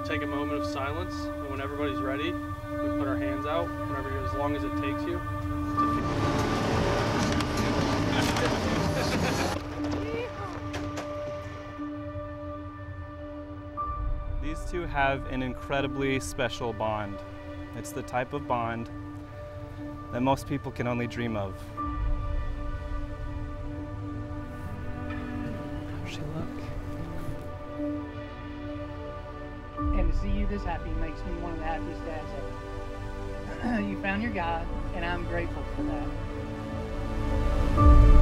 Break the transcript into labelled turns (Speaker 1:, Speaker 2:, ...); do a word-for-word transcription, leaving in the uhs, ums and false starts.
Speaker 1: we'll take a moment of silence, and when everybody's ready, we put our hands out, whenever you, as long as it takes you.
Speaker 2: These two have an incredibly special bond. It's the type of bond that most people can only dream of.
Speaker 3: How's she look?
Speaker 4: And to see you this happy makes me one of the happiest dads ever. You found your God, and I'm grateful for that.